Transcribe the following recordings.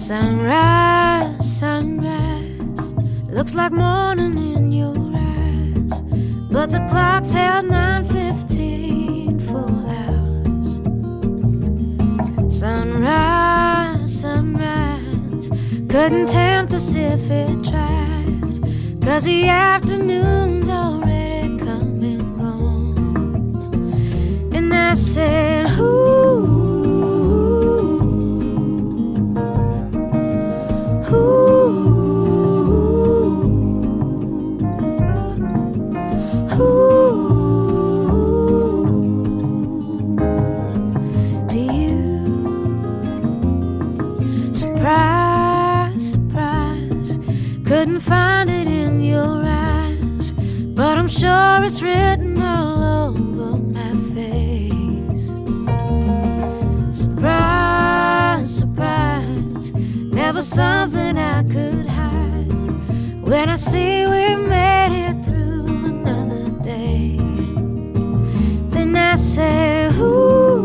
Sunrise, sunrise, looks like morning in your eyes, but the clock's held 9:15 full hours. Sunrise, sunrise, couldn't tempt us if it tried, 'cause the afternoon's already come and gone. And I said, ooh, couldn't find it in your eyes, but I'm sure it's written all over my face. Surprise, surprise, never something I could hide. When I see we made it through another day, then I say, ooh,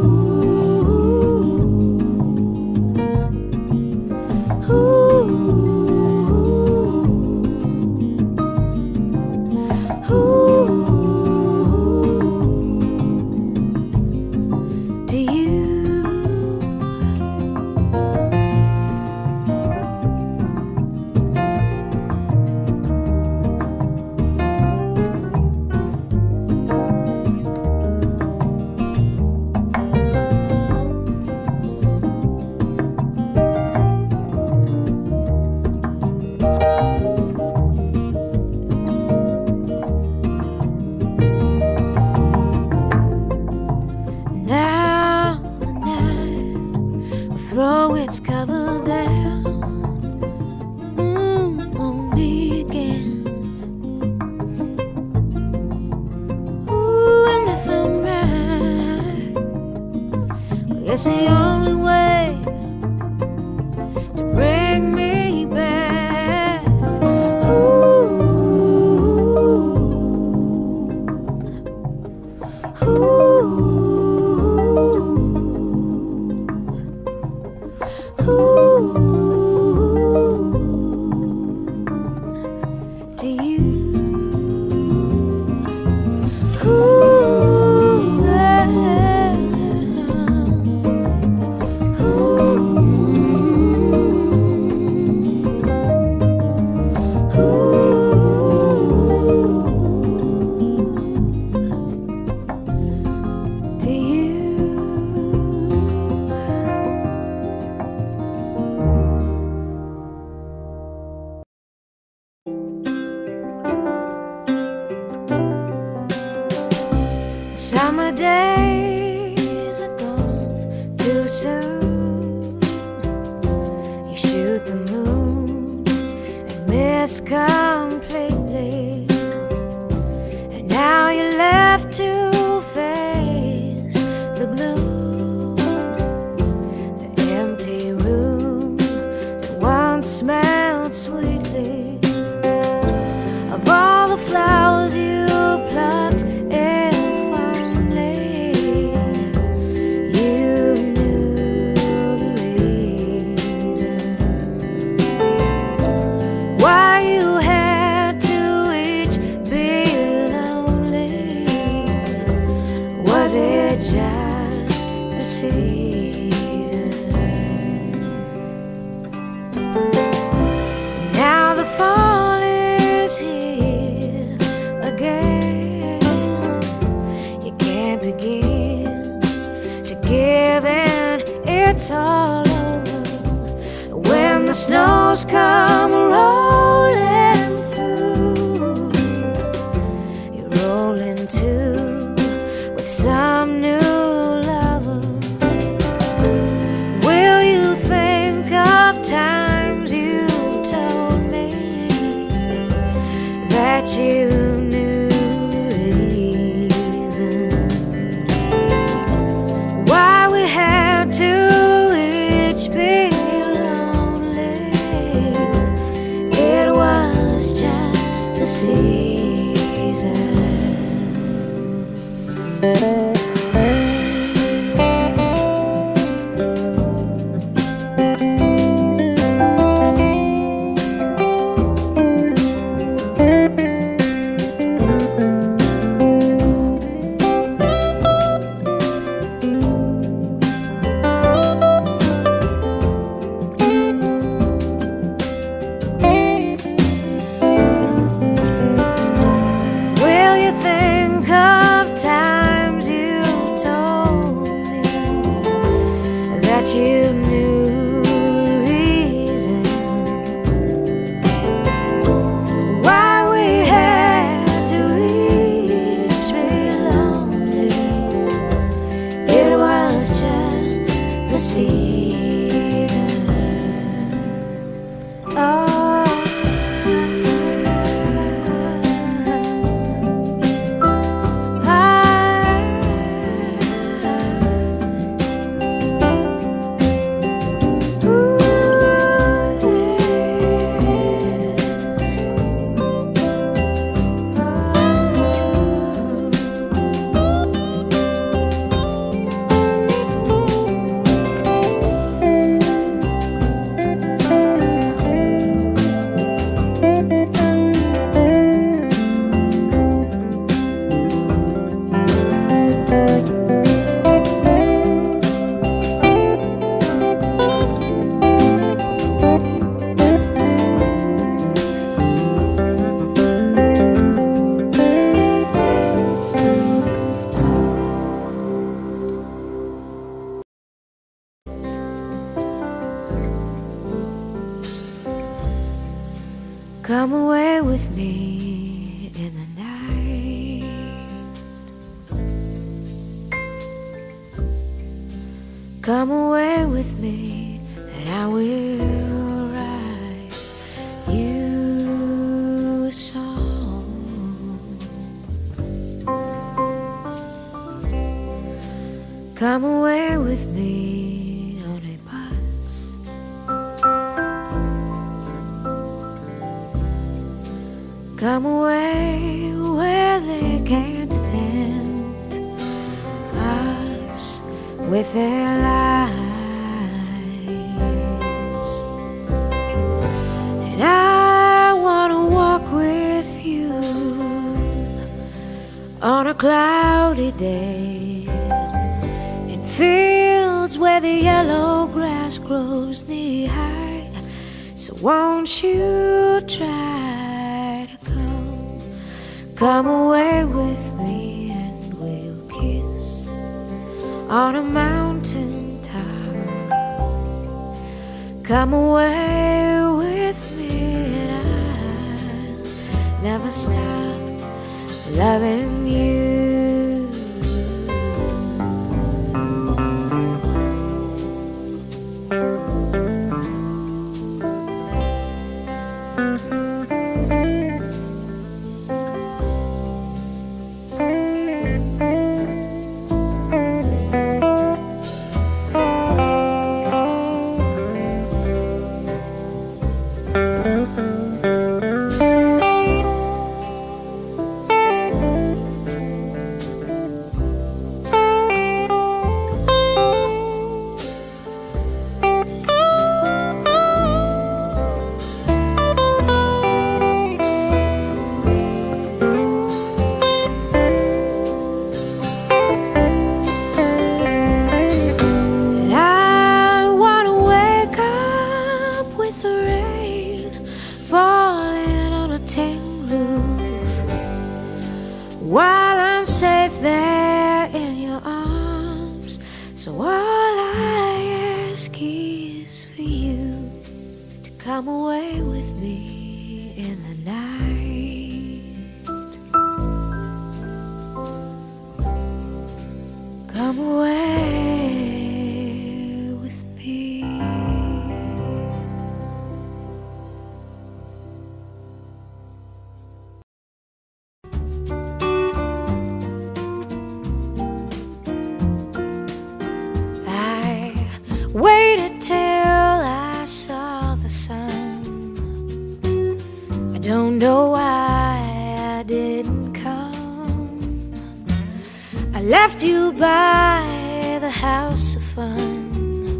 throw its cover down on me again. Ooh, and if I'm right, well, it's the only way to bring me back. Ooh, ooh. Summer days are gone too soon. You shoot the moon and miss completely, and now you're left to face the gloom, the empty room that once smelled sweetly of all the flowers you plucked. Was it just the season? Now the fall is here again. You can't begin to give in, it's all over. When the snows come rolling through, you're rolling too with some new lover. Will you think of times you told me that you knew the reason why we had to each be lonely? It was just the season. Come away with me in the night. Come away with me and I will write you a song. Come away with me on a bus. Come away where they can't tempt us with their lies. And I want to walk with you on a cloudy day in fields where the yellow grass grows knee high. So won't you try to come away with me and we'll kiss on a mountain top. Come away with me and I'll never stop loving you. While I'm safe there in your arms, so all I ask is for you to come away with me in the night. Come away with me. Waited till I saw the sun. I don't know why I didn't come. I left you by the house of fun.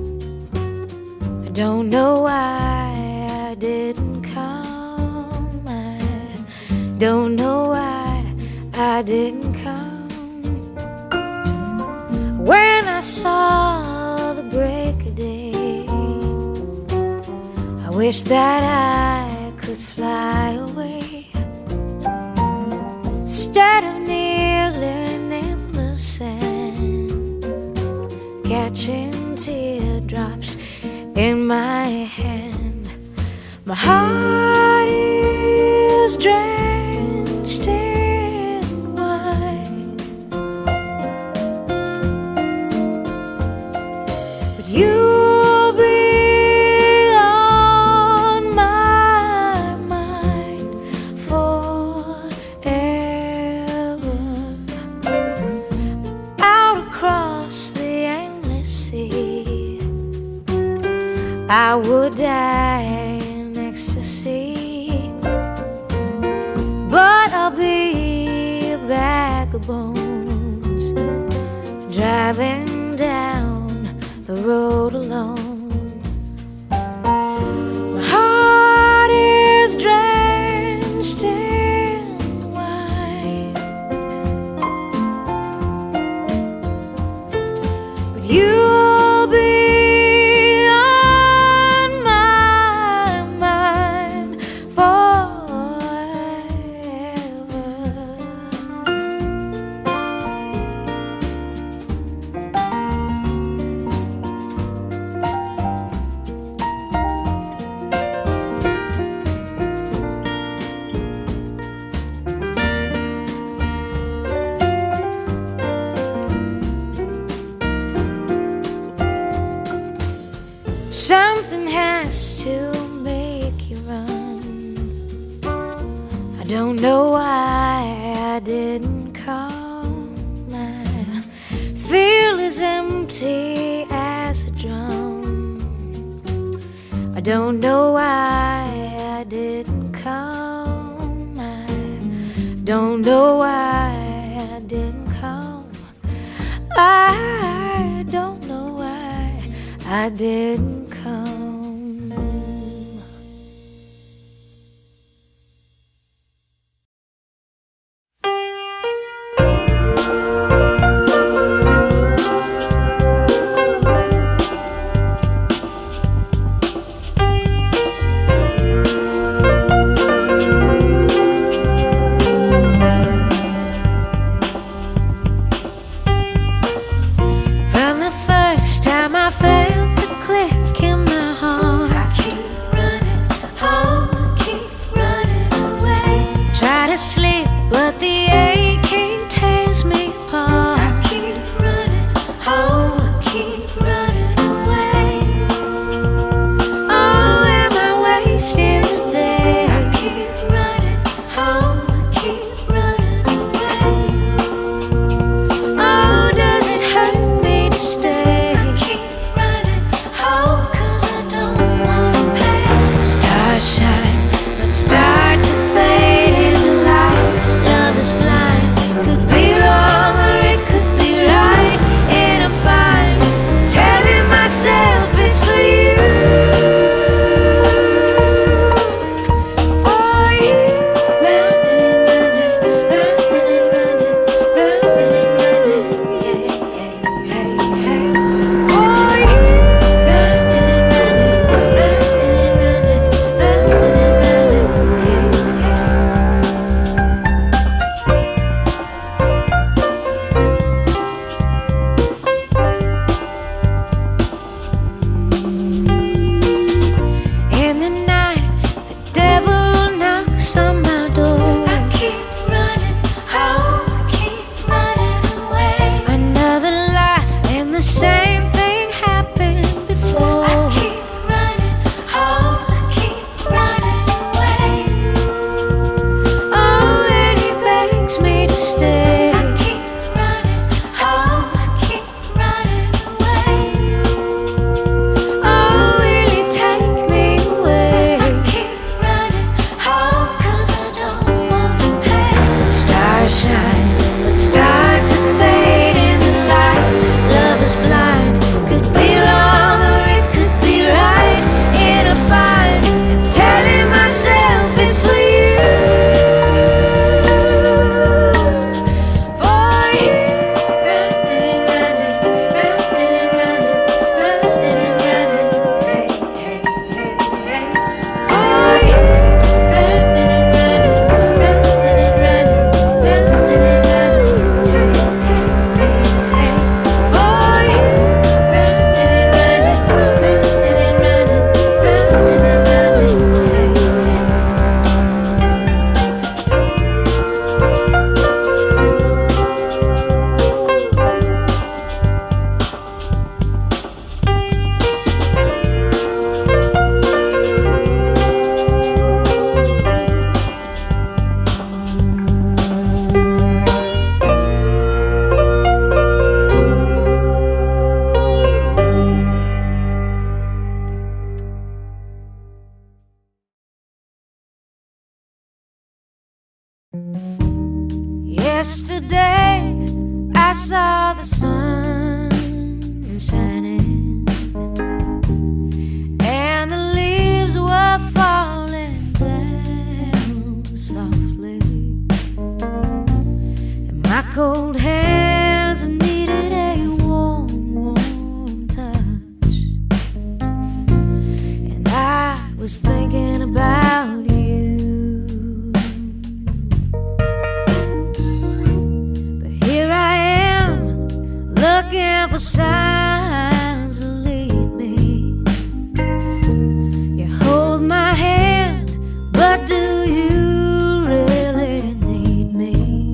I don't know why I didn't come. I don't know why I didn't come. When I saw the break of day, I wish that I could fly away instead of kneeling in the sand, catching teardrops in my hand. My heart is drenched in wine, but you'll be on my mind forever. Out across the endless sea, I would die in ecstasy, but I'll be a bag of bones driving down the road alone. My heart is drenched in wine, but you'll be on my mind forever. Something has to make you run. I don't know why I didn't call. My feel as empty as a drum. I don't know why I didn't call. I don't know why I didn't call. I don't know why I didn't come. From the first time I felt the click in my heart, I keep running home, keep running away. Try to sleep, but the aching tears me apart. I keep running home, keep running away. Oh, am I wasting the day? I keep running home, keep running away. Oh, does it hurt me to stay? I keep running home, 'cause I don't wanna pay. Stars shine, but start to fade in the light. Love is blind, could be wrong or it could be right. In a bind, telling myself it's for you. For you. Running, running, running, running, running, running, yeah, yeah, hey, hey. For you. Running, running, running, running, running, running, yeah, yeah. In the night, the devil knocks on my door. I keep running home, keep running away. Another life and the same thing happened before. I keep running home, keep running away. Oh, and he begs me to stay. I keep running home, keep running away. Oh, will he take me away? I keep running home, 'cause I don't wanna pay. Stars shine, but start to fade in the light. Love is blind, could be wrong or it could be right. In a bind, telling myself it's for you. For you. Running, running, running, running, running, running, hey, hey, hey, hey. For you. Running, running, running, running, running, running, hey, hey, hey, hey. For you. Running, running, running, running, running, running, hey, hey. Yesterday I saw the sun shining, and the leaves were falling down softly, and my cold hands needed a warm, warm touch. And I was thinking about you. Here I am, looking for signs to lead me. You hold my hand, but do you really need me?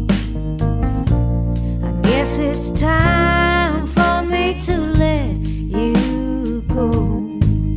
I guess it's time for me to let you go.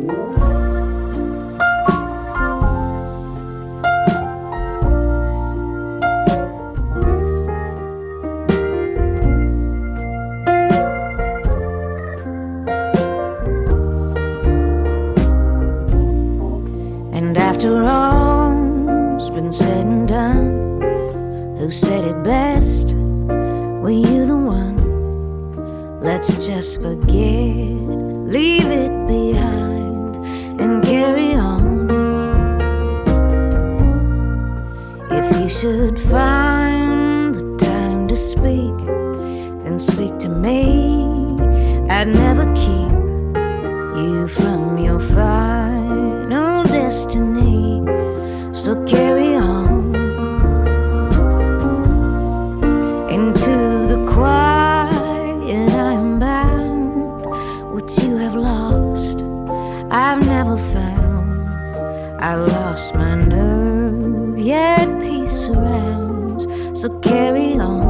After all's been said and done, who said it best? Were you the one? Let's just forget, leave it behind and carry on. If you should find the time to speak, then speak to me. I'd never keep you from your final destiny, so carry on into the quiet. I am bound. What you have lost, I've never found. I lost my nerve, yet peace surrounds, so carry on.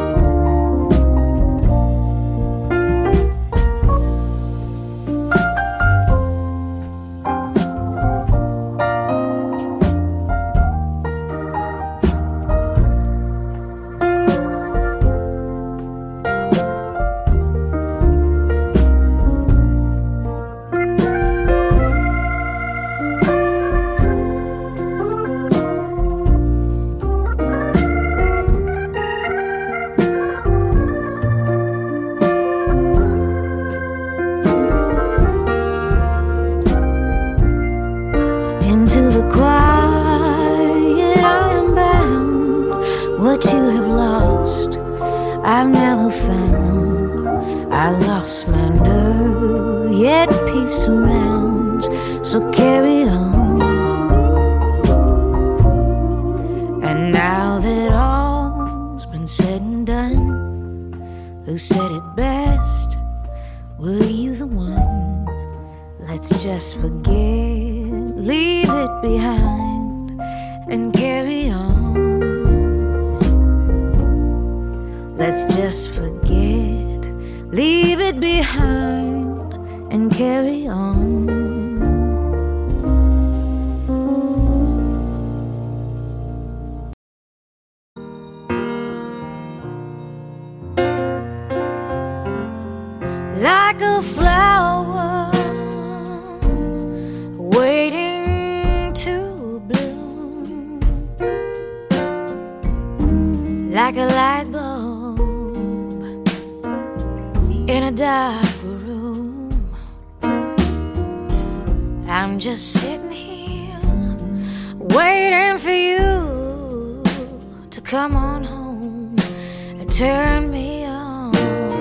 What you have lost, I've never found. I lost my nerve, yet peace surrounds, so carry on. And now that all's been said and done, who said it best? Were you the one? Let's just forget, leave it behind and carry on. Let's just forget, leave it behind and carry on. Like a flower waiting to bloom, like a light bulb in a dark room. I'm just sitting here waiting for you to come on home and turn me on.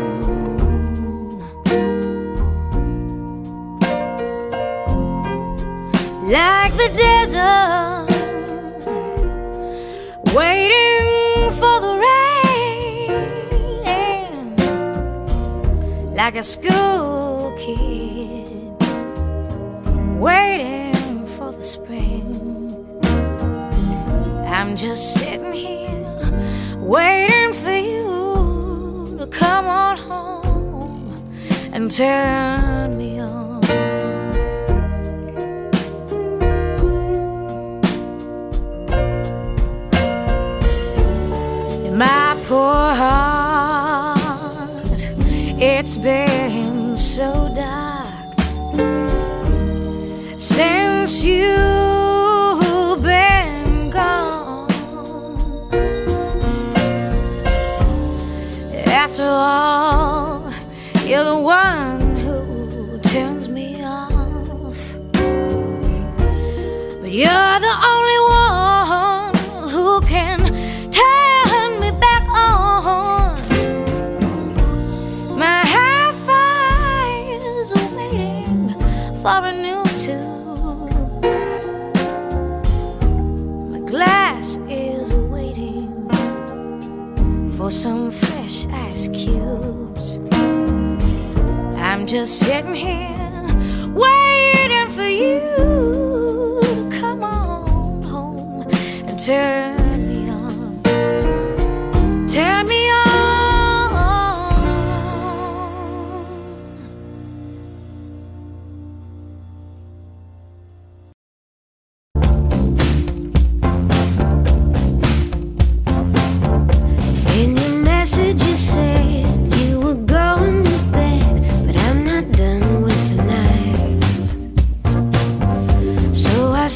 Like the desert waiting for the rain, like a school kid waiting for the spring. I'm just sitting here waiting for you to come on home and turn me on. My poor heart, it's been so dark since you've been gone. After all, you're the one who turns me off, but you're the only one who can turn me back on. My hi-fi's waiting for a new tune. My glass is waiting for some fresh ice cubes. I'm just sitting here waiting for you to come on home and turn me on. Turn me on.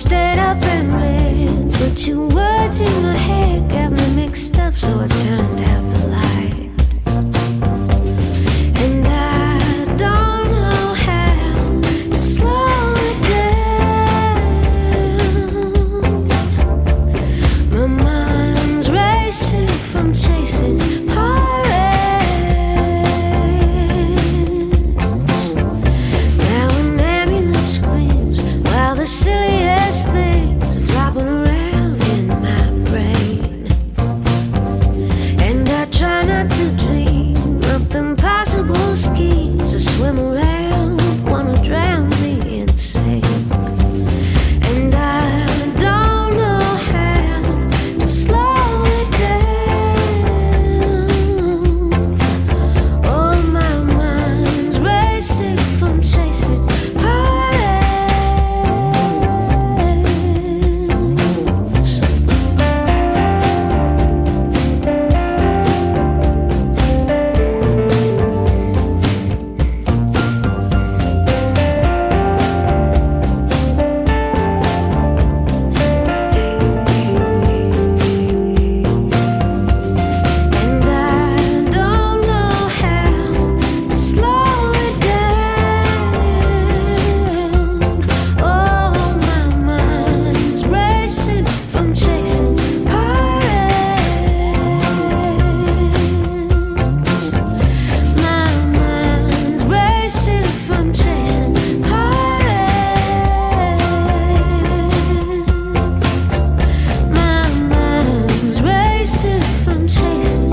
stayed up and read, but your words in my head got me mixed up, so I turned out the light. And I don't know how to slow it down. My mind's racing from chasing pirates. Now an ambulance screams while the silliest things are flopping around in my brain. And I try not to dream up impossible schemes that swim around, wanna drown me insane. And I don't know how to slow it down. Oh, my mind's racing from chasing pirates. And I don't know how to slow it down. Oh, my mind's racing from chasing pirates. My mind's racing from chasing pirates. My mind's racing from chasing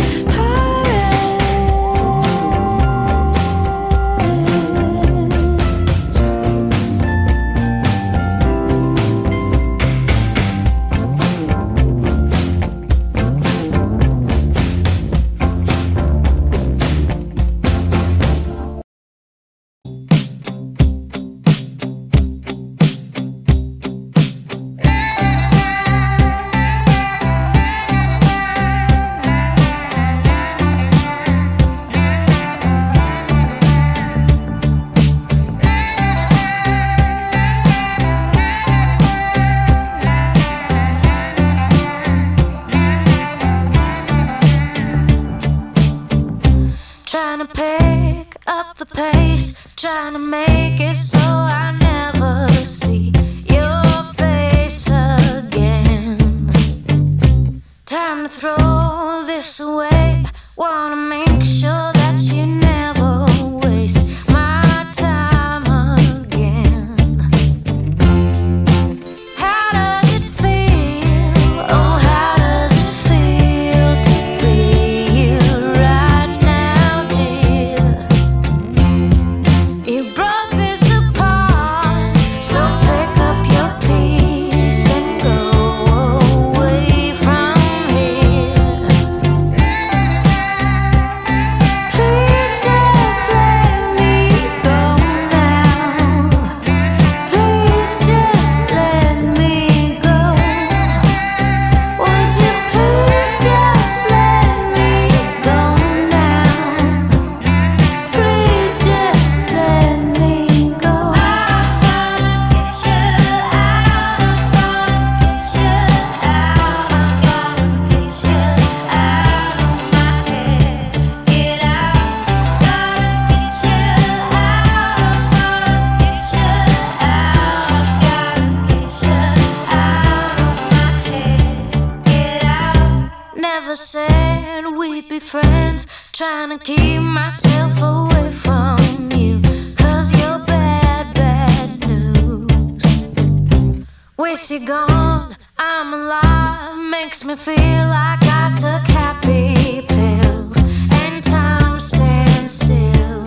trying to pick up the pace, trying to make it so I never see your face again. Time to throw this away, wanna make sure that you never waste my time again. How does it feel? Oh, how does it feel to be you right now, dear? You broke this apart, so pick up your piece and go away from here. Please just let me go now. Please just let me go. Would you please just let me go now? Please just let me go. I'm gonna get you out. I'm gonna get you out. I'm gonna get you out of my head. Get out. Gonna get you out. I'm gonna get you out. Gotta get you out of my head. Get out. Never said we'd be friends. Trying to keep myself away from you, 'cause you're bad, bad news. With you gone, I'm alive. Makes me feel like I took happy pills and time stands still.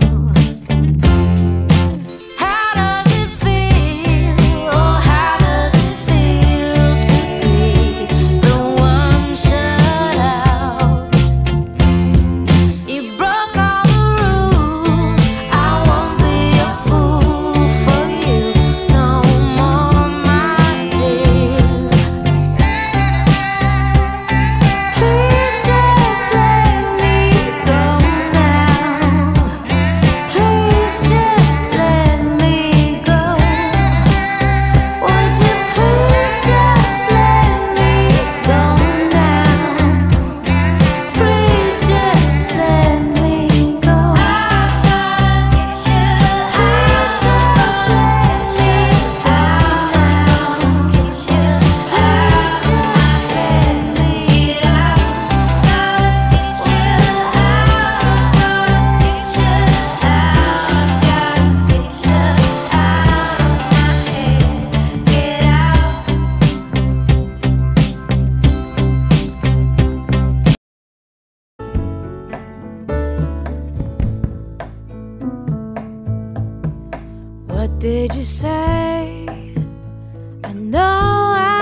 How does it feel? Oh, how does it feel to be the one shut out? You broke all the rules. I won't be a fool for you no more, my dear. Please just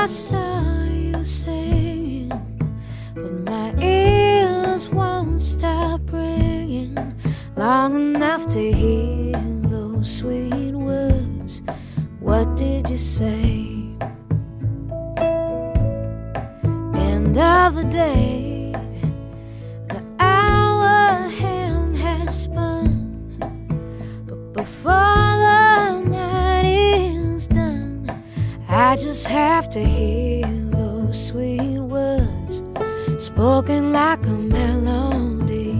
saw you singing, but my ears won't stop ringing long enough to hear those sweet words. What did you say? End of the day, the hour hand has spun, but before the night is done, I just have to hear those sweet words spoken like a melody.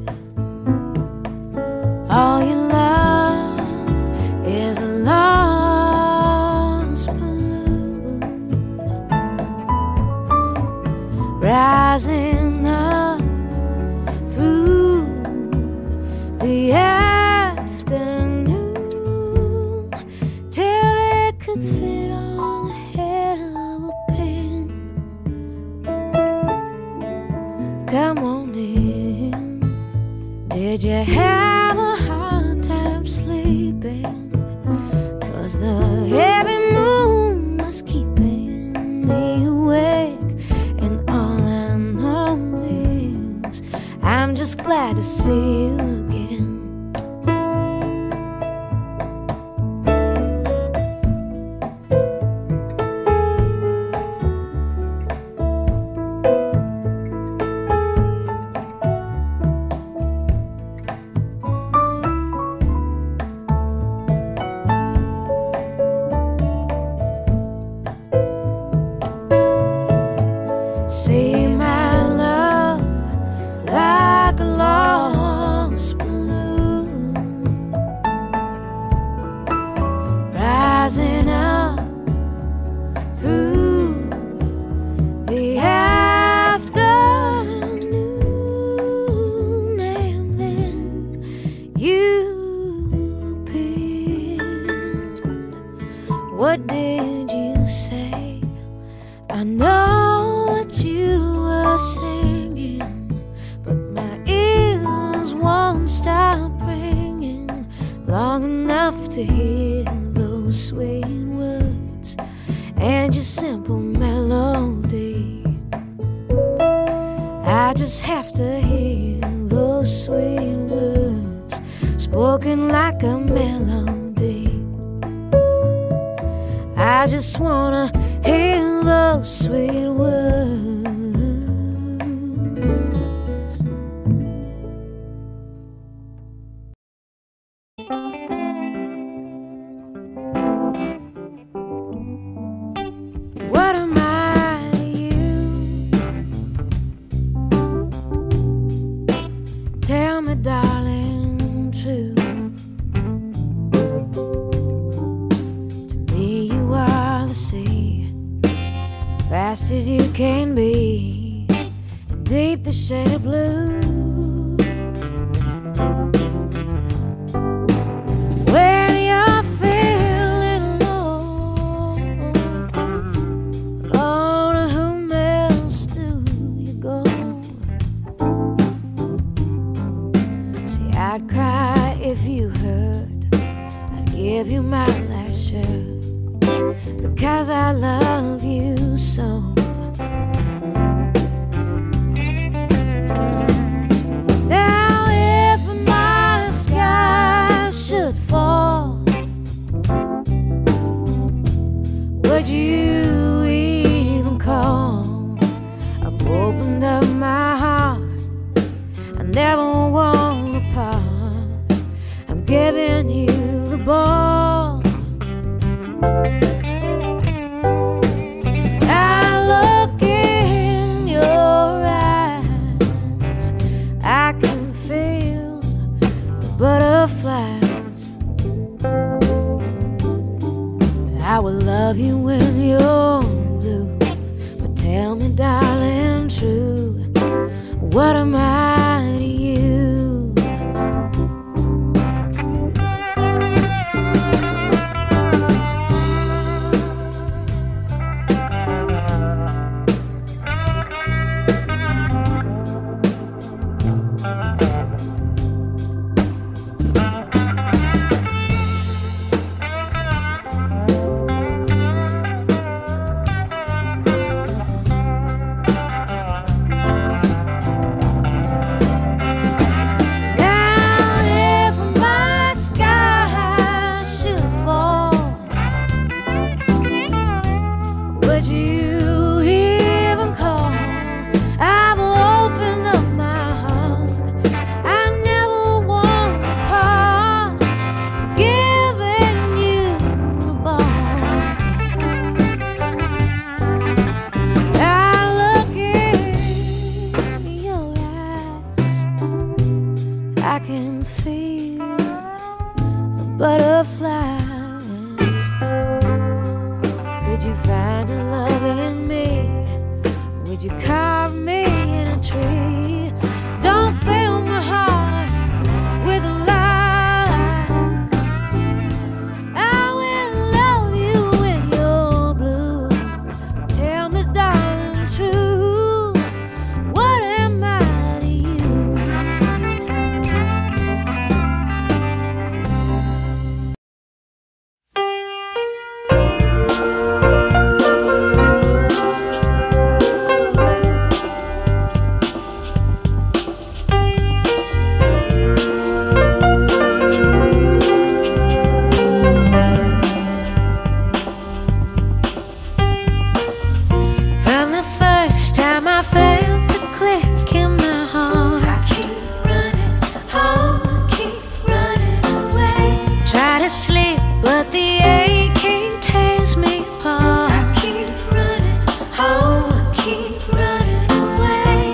All you love is a lost balloon rising up through the afternoon till it could fit on the head of a pin. Come on in. Did you have a hard time sleeping? 'Cause the heavy moon was keeping me awake, and all I know is I'm just glad to see you again. See my love like a lost balloon rising up through the afternoon, and then you appeared. What did you say? I know what you were singing, but my ears won't stop ringing long enough to hear those sweet words and your simple melody. I just have to hear those sweet words spoken like a melody. I just wanna hear those sweet words. What am I to you? Tell me, darling, true. To me you are the sea, fast as you can be, and deep the shade of blue. When you're feeling low, oh, to whom else do you go? See, I'd cry if you hurt, I'd give you my last shirt, because I love you so. Now if my sky should fall, would you even call? I've opened up my heart, I never want to part. I'm giving you the ball. I look in your eyes, I can feel the butterflies. I will love you when you're blue, but tell me, darling, true, what am I to you? Did you carve me in a tree? Don't fill my heart with lies. I will love you when you're blue. Tell me, darling, true, what am I to you? From the first time I felt the click in my heart, I keep running home, keep running away. Try to sleep, but the aching tears me apart. I keep running home, keep running away.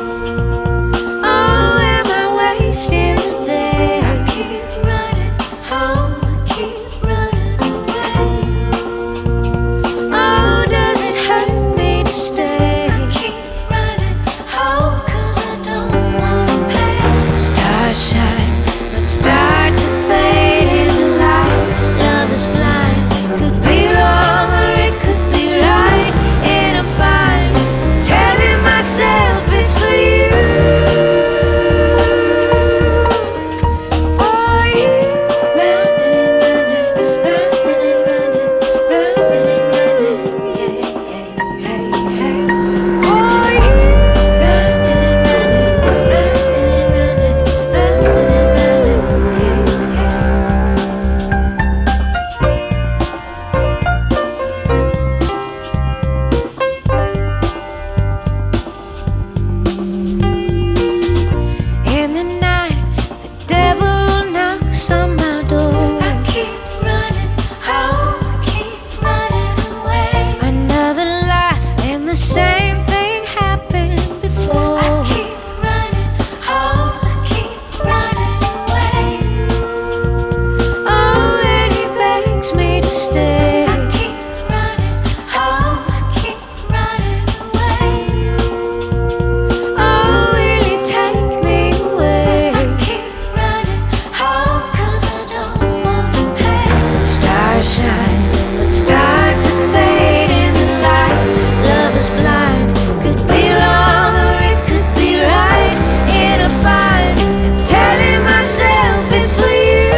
Oh, am I wasting the day? I keep running home, keep running away. Oh, does it hurt me to stay? I keep running home, 'cause I don't wanna pay. Stars shine, but start to fade in the light. Love is blind, could be wrong or it could be right. In a bind, telling myself it's for you. For you. Running, running, running, running, running, running, yeah, hey, hey. For you. Running, running, running, running, running, in the night, the devil knocks on my door. I keep running home, keep running away. Another life and the same thing happened before. I keep running home, keep running away. Oh, and he begs me to stay. I keep running home, keep running away. Oh, will you take me away? I keep running home, 'cause I don't wanna pay. Stars shine, but start to fade in the light. Love is blind, could be wrong or it could be right. In a bind, telling myself it's for you.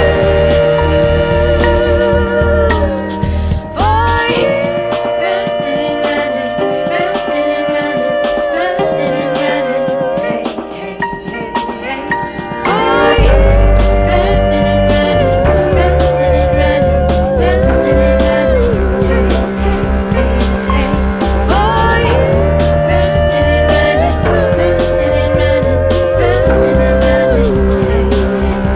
For you. Running, running, running, running, running, running, hey, hey, hey, hey. For you. Running, running, running, running, running, running, hey, hey, hey, hey. For you. Running, running, running, running, running, running, hey, hey.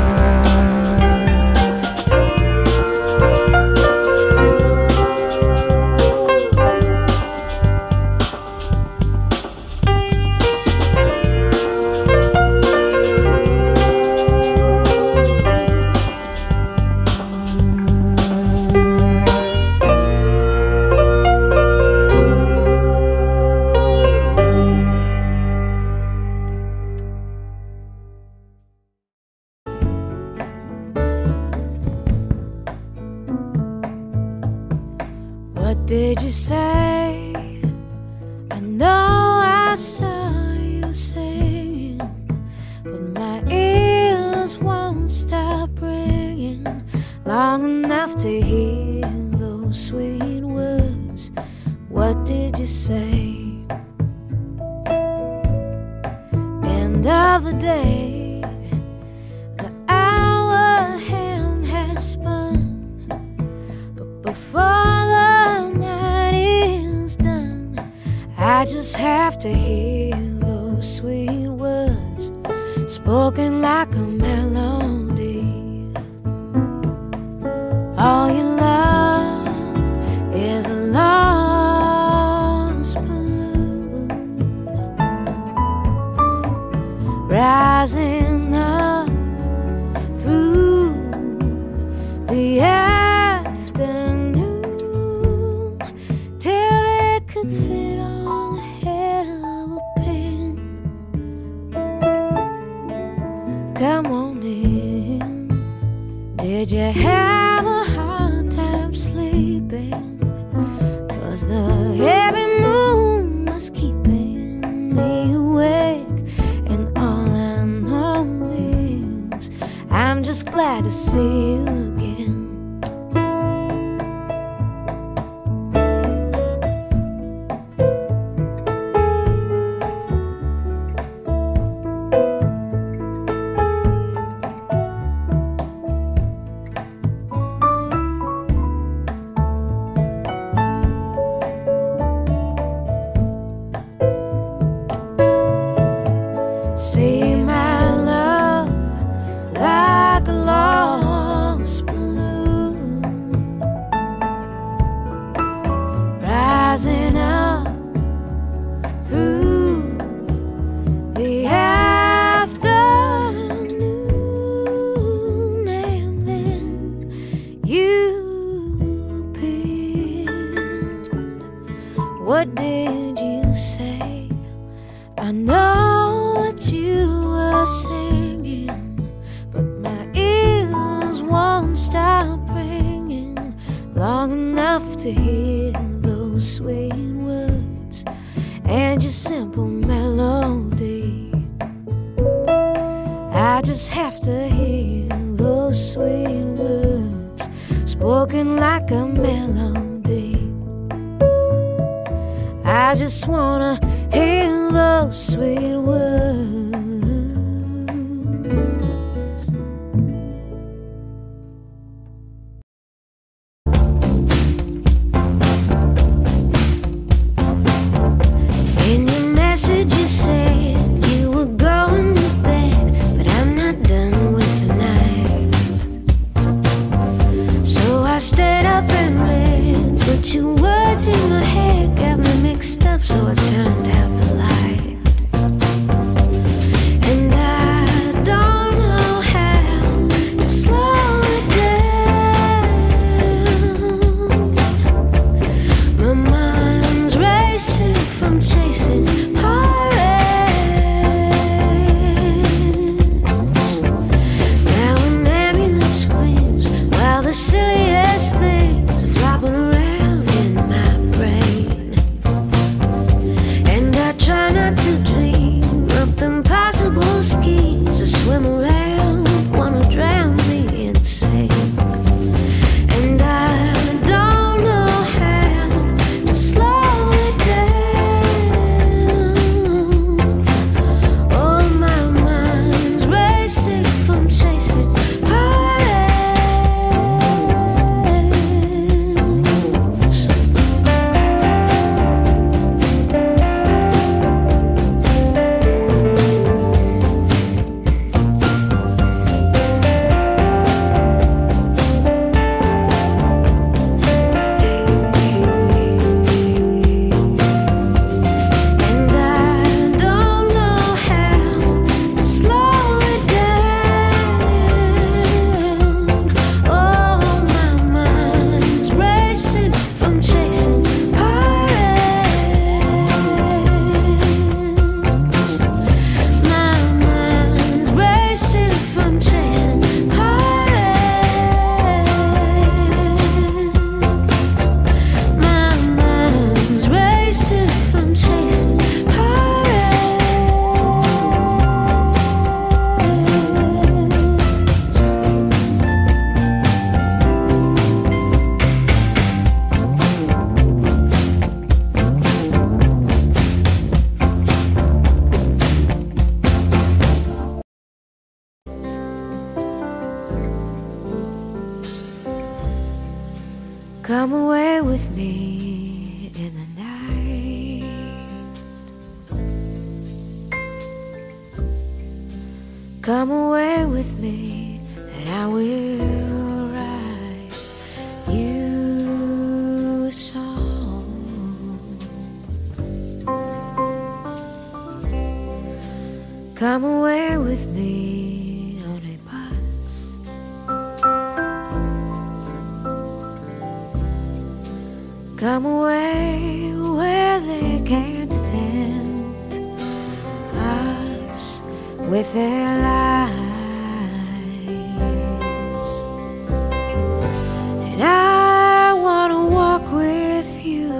What did you say? I know I saw you singing, but my ears won't stop ringing long enough to hear those sweet words. What did you say? End of the day, the hour hand has spun, but before the night is done, I just have to hear those sweet words spoken like a melody. All you love is a lost balloon rising up through the afternoon till it could fit on the head of see you again. See my love like a lost balloon, rising up through the afternoon, and then you appeared. What did you say? I know what you were singing, but my ears won't stop ringing long enough to hear those sweet words and your simple melody. I just have to hear those sweet words spoken like a melody. I just wanna hear those sweet words. In your message you said you were going to bed, but I'm not done with the night. So I stayed up and read, but your words in my head got me mixed up, so I turned out the light. And I don't know how to slow it down. My mind's racing from chasing heartaches. Now an ambulance screams while the silliest things are flopping around in my brain. And I try not to dream up impossible schemes to swim around, wanna drown me insane. And I don't know how to slow it down. Oh, my mind's racing from chasing heartaches. And I don't know how to slow it down. Oh, my mind's racing from chasing heartaches. My mind's racing from chasing heartaches. My mind's racing from chasing Come away with me in the night. Come away with me, and I will write you a song. Come away with me on a bus. Come away where they can't tempt us with their lies. And I wanna walk with you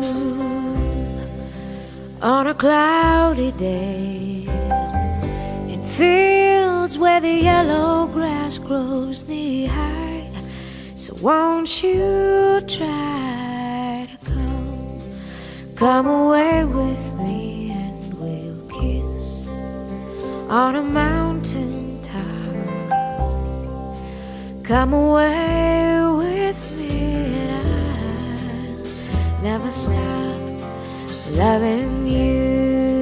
on a cloudy day and feel fields where the yellow grass grows knee-high. So won't you try to come away with me, and we'll kiss on a mountain top. Come away with me and I'll never stop loving you.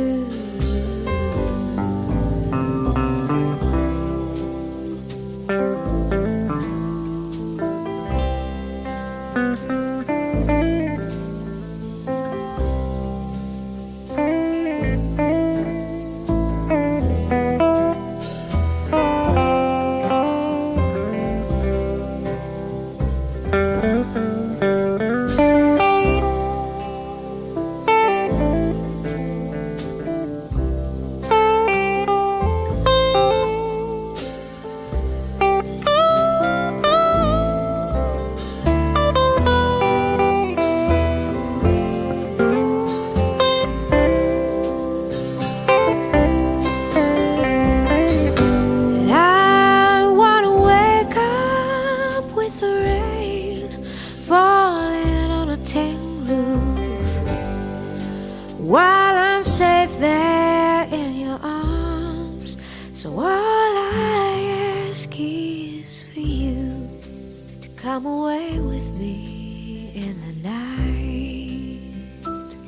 While I'm safe there in your arms, so all I ask is for you to come away with me in the night.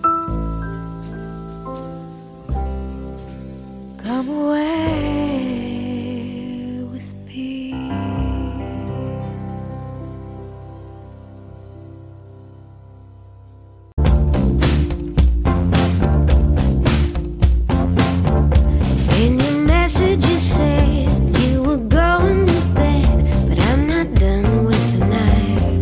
Come away with me. You said you were going to bed, but I'm not done with the night.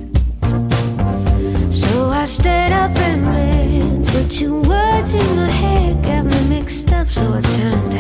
So I stayed up and read, but your words in my head got me mixed up, so I turned